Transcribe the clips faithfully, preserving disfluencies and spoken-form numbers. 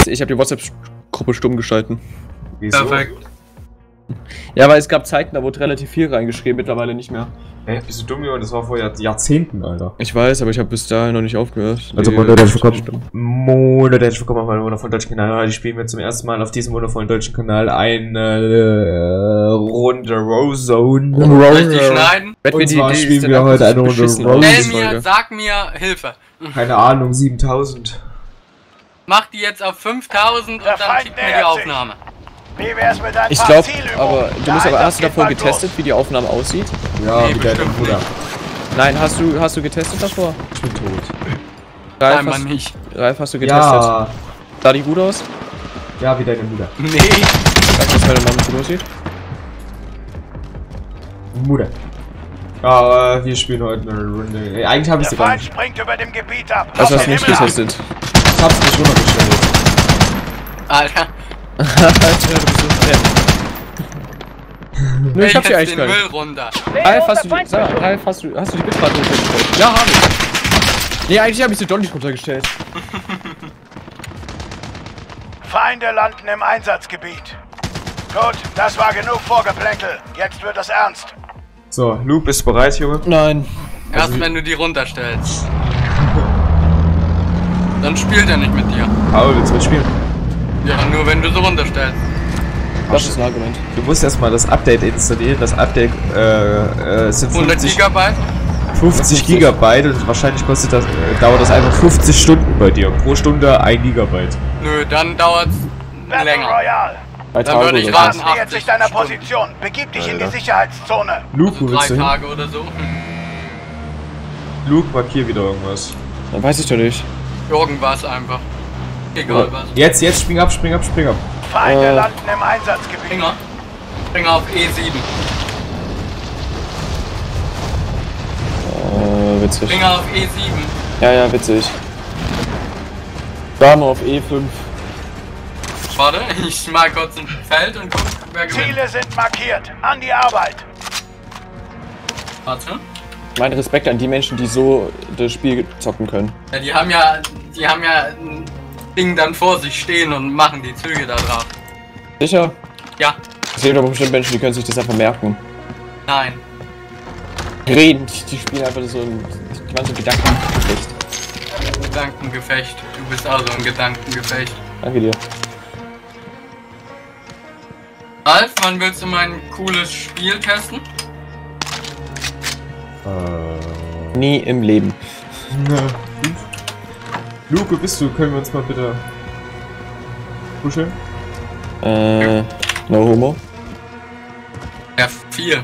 ich habe die WhatsApp-Gruppe stumm geschalten. Wieso? Perfekt. Ja, weil es gab Zeiten, da wurde relativ viel reingeschrieben, mittlerweile nicht mehr. Hä, bist du dumm, Junge? Das war vor Jahr Jahrzehnten, Alter. Ich weiß, aber ich habe bis dahin noch nicht aufgehört. Also, Die- Monat, herzlich willkommen. Monat, herzlich willkommen auf meinem wundervollen deutschen Kanal. Heute spielen wir zum ersten Mal auf diesem wundervollen deutschen Kanal eine äh, Runde Rose-Zone. Soll ich die schneiden? Und zwar spielen wir heute eine Runde Stell Rose. mir, sag mir Hilfe. Keine Ahnung, siebentausend. Mach die jetzt auf fünftausend und Der dann Feind schick mir die nähert Aufnahme. Wie wär's mit ein Ich paar glaube, Zielübungen? aber du Der musst aber Einsatz hast du geht davor bald getestet, los. wie die Aufnahme aussieht? Ja, Nee, wie dein bestimmt Bruder. Nein, hast du hast du getestet davor? Ich bin tot. Ralf, Nein, hast, man nicht. Ralf, hast du getestet? Ja, Sah die gut aus? ja, wie deine Mutter. Nee. Sag, was meine Mama gut aussieht? Mutter. Ja, äh, wir spielen heute eine Runde. Äh, Eigentlich habe ich Der sie gar Feind nicht. springt über dem Gebiet ab. Was Auf hast du den nicht Himmel ab. getestet? Ich hab's nicht runtergestellt. Alter. Alter, du bist so fremd. Nö, ich hab sie eigentlich den gar Müll nicht. runter. Ralf, hast du die, sag, mal, Ralf, hast du, hast du die Bitrate runtergestellt? Ja, habe ich. Nee, eigentlich habe ich sie doch nicht runtergestellt. Feinde landen im Einsatzgebiet. Gut, das war genug Vorgeplänkel. Jetzt wird es ernst. So, Luke, bist du bereit, Junge? Nein. Erst wenn du die runterstellst. Dann spielt er nicht mit dir. Aber willst du mitspielen? Ja, nur wenn du sie runterstellst. Das ist ein Argument. Du musst erstmal das Update installieren. Das Update äh, äh, sind hundert fünfzig, Gigabyte? fünfzig Gigabyte und wahrscheinlich kostet das, äh, dauert das einfach fünfzig Stunden bei dir. Pro Stunde ein Gigabyte. Nö, dann dauert's Battle länger. Royale. Bei Dann Tagen würde ich oder raten, so. Nähert achtzig sich deiner Stunden. Position. Begib dich in die Alter. Sicherheitszone. Luke, Also wo drei willst du hin? Tage oder so. Luke, markier wieder irgendwas. Dann weiß ich doch nicht. Irgendwas einfach. Egal was. Jetzt, jetzt, spring ab, spring ab, spring ab. Feinde Äh. landen im Einsatzgebiet. Finger. Finger auf E sieben. Äh, witzig. Finger auf E sieben. Ja, ja, witzig. Dame auf E fünf. Warte, ich mal kurz ein Feld und guck, wer gewinnt. Ziele sind markiert. An die Arbeit. Warte. Mein Respekt an die Menschen, die so das Spiel zocken können. Ja, die haben ja, die haben ja ein Ding dann vor sich stehen und machen die Züge da drauf. Sicher? Ja, Es gibt aber bestimmt Menschen, die können sich das einfach merken. nein. Reden, die, die spielen einfach so ein, die waren so Gedankengefecht. Gedankengefecht. Du bist auch so ein Gedankengefecht. Danke dir. Ralf, wann willst du mein cooles Spiel testen? Äh. Nie im Leben. Na, Luke, wo bist du? Können wir uns mal bitte kuscheln? Äh, no homo. Ja, vier.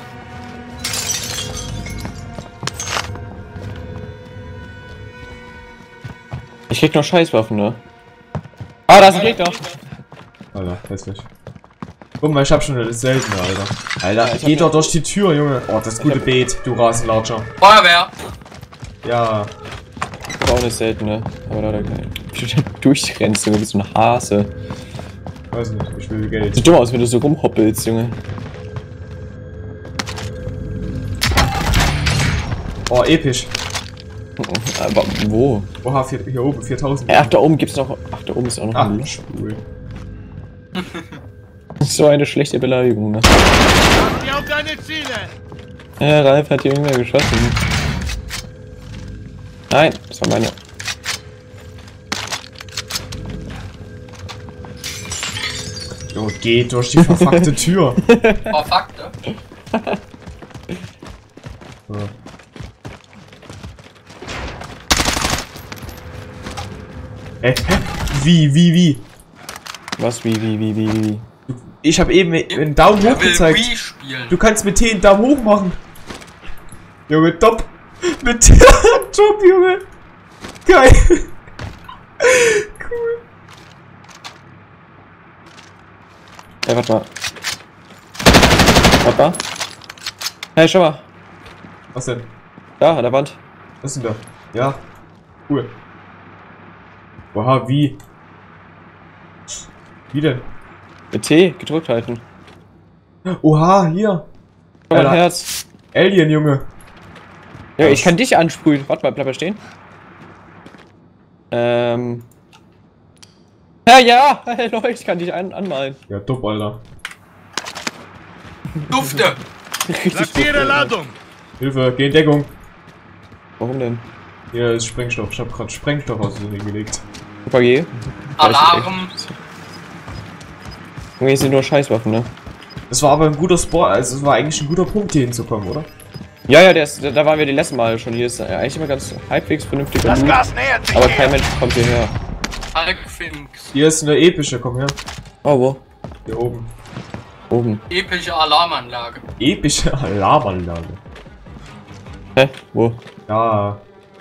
Ich krieg noch Scheißwaffen, ne? Ah, da ist ein Gegner. Alter, hässlich. Guck mal, ich hab schon eine seltene, Alter. Alter, Ja, ich geh hab doch ne- durch die Tür, Junge. Oh, das gute hab- Beet, du Rasenlatscher. Feuerwehr! Ja. Das war auch eine seltene. Aber leider kein. Wie du da durchrennst, Junge, wie so ein Hase. Weiß nicht, ich will Geld. Sieht dumm aus, wenn du so rumhoppelst, Junge. Oh, episch. Aber wo? Oha, vier, hier oben, viertausend. Ach, da oben gibt's noch. Ach, da oben ist auch noch Ach, ein Loch. schwul. So eine schlechte Beleidigung, ne? Geh auf deine Ziele. Ja, Ralf hat hier irgendwer geschossen. Nein, das war meine. Jo, geht durch die verfuckte Tür. Oh, Fakte. So. Hä? Hä? Wie, wie, wie? Was, wie, wie, wie, wie, wie? Ich habe eben einen Daumen Er hoch will gezeigt. Wii spielen. Du kannst mit T einen Daumen hoch machen. Junge, top. Mit T top, Junge. Geil. Cool. Hey, warte mal. Warte mal. Hey, schau mal. Was denn? Da, an der Wand. Was ist denn da? Ja. Cool. Oha, wie? Wie denn? Mit T gedrückt halten. Oha, hier. Schau mal, Alter. ein Herz. Alien, Junge. Ja, ich kann dich ansprühen. Warte mal, bleib mal stehen. Ähm. Ja, ja, hallo, ich kann dich an anmalen. Ja, dupp, Alter. Dufte! Richtig gut, Ihre Alter. Ladung! Hilfe, geh in Deckung. Warum denn? Hier ist Sprengstoff. Ich hab grad Sprengstoff aus dem hingelegt. Super G. Alarm! Junge, hier sind nur Scheißwaffen, ne? Das war aber ein guter Sport, also es war eigentlich ein guter Punkt, hier hinzukommen, oder? Ja, ja, der ist, da waren wir die letzten Mal schon. Hier ist eigentlich immer ganz halbwegs vernünftiger Das Loot, Gas nähert sich aber hier. kein Mensch kommt hierher. Hulkfinks. Hier ist eine epische, komm her. Oh, wo? Hier oben. Oben. Epische Alarmanlage. Epische Alarmanlage. Hä? Wo? Ja,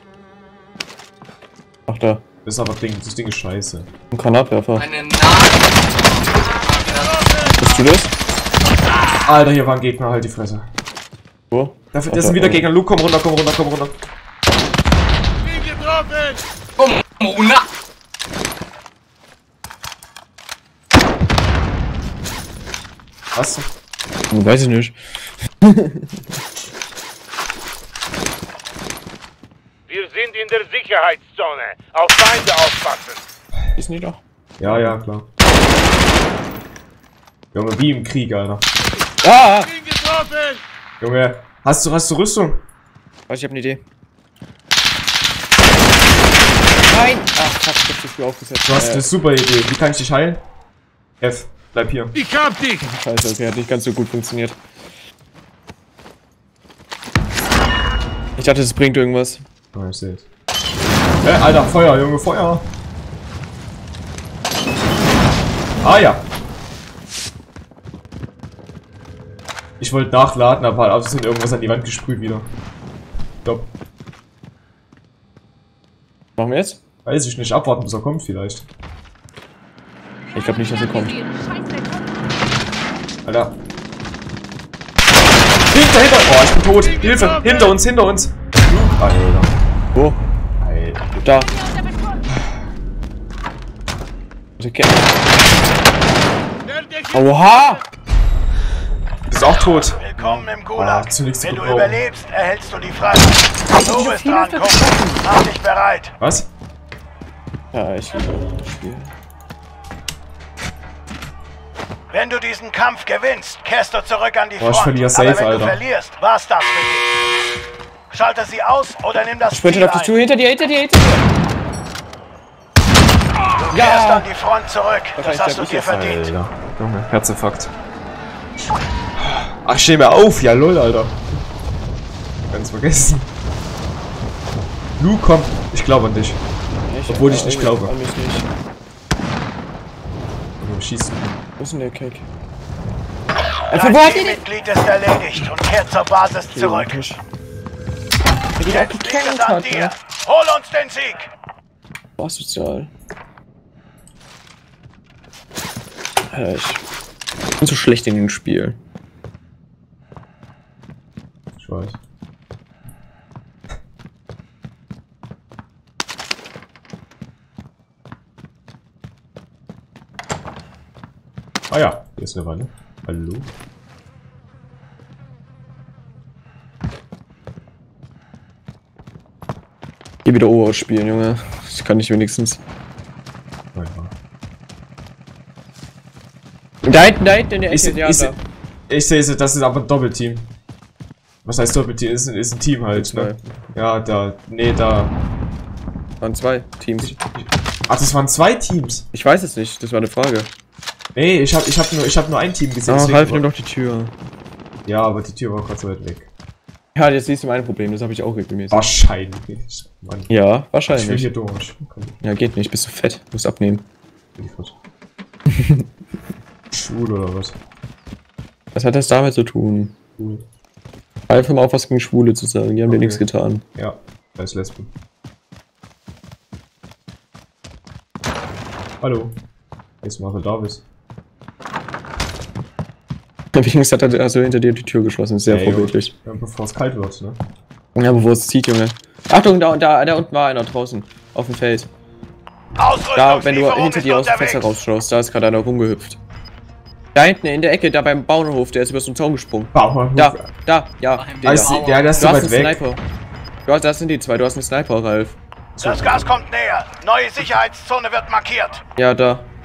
Ach, da. das ist aber Ding, das Ding ist scheiße. Ein Granatwerfer. Eine Nadel. Bist du das? Alter, hier war ein Gegner, halt die Fresse. Wo? Da, Ach, das sind da, wieder oh. Gegner. Luke, komm runter, komm runter, komm runter. Bin getroffen! Kommuna! Was? Hm, weiß ich nicht. Wir sind in der Sicherheitszone. Auf Feinde aufpassen. Ist nicht doch. Ja, ja, klar. Junge, wie im Krieg, Alter. Ah! Bin getroffen! Junge, hast du, hast du Rüstung? Warte, ich hab eine Idee. Nein! Ach, fuck, ich hab zu früh aufgesetzt. Du hast Äh, eine super Idee. Wie kann ich dich heilen? F, bleib hier. Ich hab dich! Scheiße, okay, hat nicht ganz so gut funktioniert. Ich dachte, es bringt irgendwas. Oh, ich seh's. Äh, Alter, Feuer, Junge, Feuer. Ah, ja. Ich wollte nachladen, aber halt außerdem irgendwas an die Wand gesprüht wieder. Stopp. Machen wir jetzt? Weiß ich nicht, abwarten bis er kommt vielleicht. Ich glaube nicht, dass er kommt. Alter. Hinter, hinter! Oh, ich bin tot! Hilfe! Hinter uns, hinter uns! Alter. Wo? Alter. Da. Okay. Oha! Du bist auch tot. Willkommen im Ah, Gulag. zunächst Wenn du gebrauchen. überlebst, erhältst du die Freiheit. Du bist dran, Kumpel. Mach dich bereit. Was? Ja, ich liebe das Spiel. Wenn du diesen Kampf gewinnst, kehrst du zurück an die Boah, ich Front. verliere Aber safe, wenn Alter. du verlierst, war's das für dich. Schalte sie aus oder nimm das Sprintet Ziel auf dich ein. zu, hinter dir, hinter dir, hinter dir! Du kehrst Ja! an die Front zurück. Das Wahrscheinlich hast du glaub ich dir jetzt, verdient. Alter. Junge, Herzinfarkt. Ach, steh mir auf! Ja, lol, Alter. Ganz vergessen. Luke, komm. Ich glaube an dich. Obwohl ich nicht glaube. An mich nicht. Also, schießen. Wo ist denn der Cake? Dein wo hat die denn? Teammitglied ist erledigt und kehrt zur Basis zurück. Der die auch Jetzt liegt es gekannt an hat, dir. ne? Hol uns den Sieg. War sozial. Alter, ich bin so schlecht in dem Spiel. Ich weiß. Ah ja, hier ist eine Wanne. Hallo? Geh wieder Ober spielen, Junge. Das kann ich wenigstens. Nein, Da hinten, da hinten in der Ich, Ecke, ja, ich, da. ich sehe es, das ist aber ein Doppelteam. Was heißt Doppelteam? Ist, ein- ist ein Team halt, ne? Ja, da. Nee, da. Waren zwei Teams. Ach, das waren zwei Teams. Ich weiß es nicht, das war eine Frage. Nee, ich hab, ich hab nur, ich hab nur ein Team gesehen. Ah, deswegen Ralf, war- nimm doch die Tür. Ja, aber die Tür war gerade so weit weg. Ja, jetzt siehst du mein Problem, das habe ich auch regelmäßig. Wahrscheinlich. Mann. Ja, Ich will wahrscheinlich. hier durch. Okay. Ja, geht nicht, bist du fett, musst abnehmen. Liefert. Schwul oder was? Was hat das damit zu tun? Cool. Einfach mal auf was gegen Schwule zu sagen, die haben dir Okay. nichts getan. Ja, da ist Lesben. Hallo. Jetzt mache Davis. Wenigstens hat er also hinter dir die Tür geschlossen, sehr Ey, vorbildlich. Ja, bevor es kalt wird, ne? Ja, bevor es zieht, Junge. Achtung, da, da, da unten war einer draußen. Auf dem Feld. Da, wenn du Ausrüstungslieferung hinter ist dir aus dem unterwegs. Fenster rausschaust, da ist gerade einer rumgehüpft. Da hinten in der Ecke, da beim Bauernhof, der ist über so einen Zaun gesprungen. Bauernhof. Da, da, ja. Beim Den Ah, da. ist, ja, der ist Du so hast weit einen weg. Sniper. Du hast, das sind die zwei, du hast einen Sniper, Ralf. Das Gas kommt näher. Neue Sicherheitszone wird markiert. Ja, da.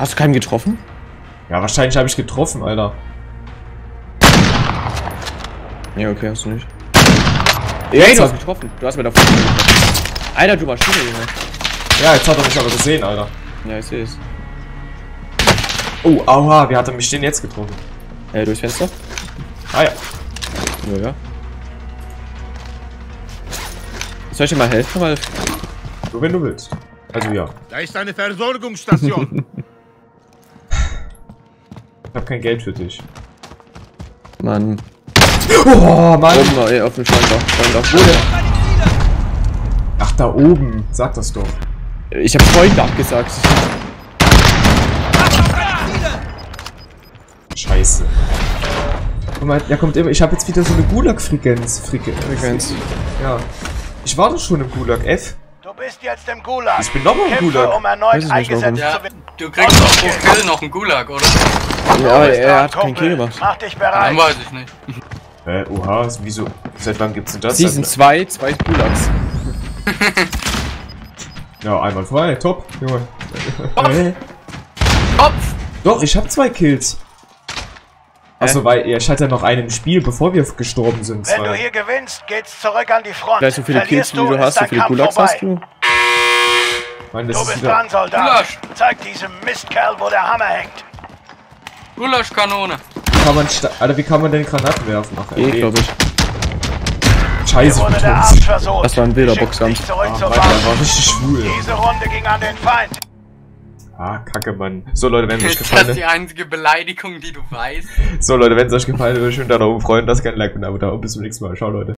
Hast du keinen getroffen? Ja, wahrscheinlich habe ich getroffen, Alter. Ja, okay, hast du nicht. Ey, du hast getroffen. Du hast mir davon getroffen. Alter, du warst Junge. Ja, jetzt hat er mich aber gesehen, Alter. Ja, ich sehe es. Oh, aua, wie hat er mich denn jetzt getroffen? Äh, durchs Fenster? Ah ja. Ja, ja. Soll ich dir mal helfen, Ralf? Nur wenn du willst. Also ja. Da ist eine Versorgungsstation. Ich hab kein Geld für dich. Mann. Oh, Mann. Oben noch, ey, auf dem Schrank da. Schrank da. Wo denn? Ach, da oben. Sag das doch. Ich hab Freunde abgesagt. Scheiße. Guck mal, da kommt immer. Ich habe jetzt wieder so eine Gulag-Frequenz. Frequenz. Ja. Ich war doch schon im Gulag. F. Du bist jetzt im Gulag. Ich bin nochmal im Kämpfe, Gulag. um erneut Weiß ich nicht, eingesetzt Ja, zu werden. du kriegst doch pro Kill noch einen Gulag, oder? Ja, aber Du bist er dran, hat keinen Kumpel. Kill gemacht. Mach dich Dann bereit. weiß ich nicht. Hä, oha, wieso? Seit wann gibt's denn das? Season zwei, zwei Gulags. Ja, einmal frei. Top, Junge. Kopf! Kopf! Doch, ich hab zwei Kills. Achso, weil ja, ich hatte ja noch einen im Spiel, bevor wir gestorben sind. Wenn zwei. du hier gewinnst, geht's zurück an die Front. Weißt du, wie viele Kills Verlierst wie du ist hast, wie dein viele Kampf Gulags vorbei. hast du? Mann, das Du ist bist wieder... dran, Soldat. Gulasch. Zeig diesem Mistkerl, wo der Hammer hängt. Gulaschkanone. Kann man sta- Alter, wie kann man denn Granaten werfen? Ach, Eh, glaube ich. Hier Scheiße, wurde ich der bin Arsch tot. versohlt. Das war ein wilder Schick Boxkampf. dich zurück Ah, zur Mann, der Basis. war richtig schwul. Diese Runde ging an den Feind. Ah, kacke, Mann. So, Leute, wenn es euch Ist das gefallen die hat... einzige Beleidigung, die du weißt? So, Leute, wenn es euch gefallen hat, würde ich mich da oben freuen. Lasst gerne ein Like und ein Abo da und bis zum nächsten Mal. Ciao, Leute.